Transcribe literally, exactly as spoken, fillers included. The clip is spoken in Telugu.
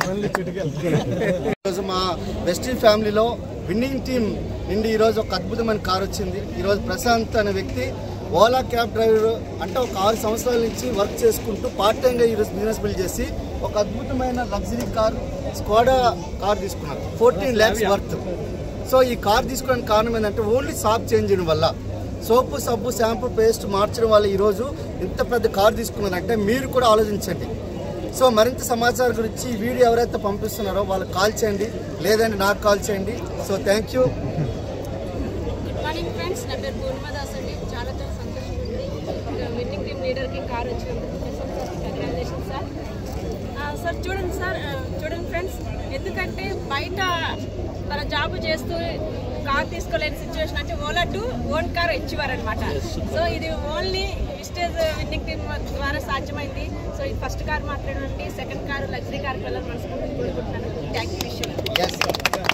ఈరోజు మా వెస్టిన్ ఫ్యామిలీలో విన్నింగ్ టీమ్ నుండి ఈరోజు ఒక అద్భుతమైన కార్ వచ్చింది. ఈరోజు ప్రశాంత్ అనే వ్యక్తి ఓలా క్యాబ్ డ్రైవర్ అంటే ఒక ఆరు సంవత్సరాల నుంచి వర్క్ చేసుకుంటూ పార్ట్ టైంగా ఈరోజు బిజినెస్ బిల్డ్ చేసి ఒక అద్భుతమైన లగ్జరీ కార్ స్కోడా కార్ తీసుకున్నారు, ఫోర్టీన్ ల్యాక్స్ వర్త్. సో ఈ కార్ తీసుకోవడానికి కారణం ఏంటంటే ఓన్లీ షాప్ చేంజ్ చేయడం వల్ల, సోపు సబ్బు షాంపూ పేస్ట్ మార్చడం వల్ల ఈరోజు ఇంత పెద్ద కార్ తీసుకున్నారంటే మీరు కూడా ఆలోచించండి. సో మరింత సమాచారం గురించి ఈ వీడియో ఎవరైతే పంపిస్తున్నారో వాళ్ళకి కాల్ చేయండి, లేదంటే నాకు కాల్ చేయండి. So thank you. Good morning friends, నా పేరు పూర్ణిమాదాస్ అండి. చాలా చాలా సంతోషంగా ఉంది. ఒక విన్నింగ్ టీమ్ లీడర్కి కార్ వచ్చినందుకు కంగ్రాచులేషన్ సార్. సార్ చూడండి సార్, చూడండి ఫ్రెండ్స్, ఎందుకంటే బయట మన జాబ్ చేస్తూ కార్ తీసుకోలేని సిచ్యువేషన్ అంటే ఓలా టు ఓన్ కార్ ఇచ్చేవారనమాట. సో ఇది ఓన్లీ విస్టేజ్ విన్నింగ్ టీమ్ ద్వారా సాధ్యమైంది. సో ఇది ఫస్ట్ కార్ మాట్లాడండి, సెకండ్ కార్ లగ్జరీ కార్కి వెళ్ళాలని మనస్ఫూర్తిగా కోరుకుంటున్నాను. Thank you.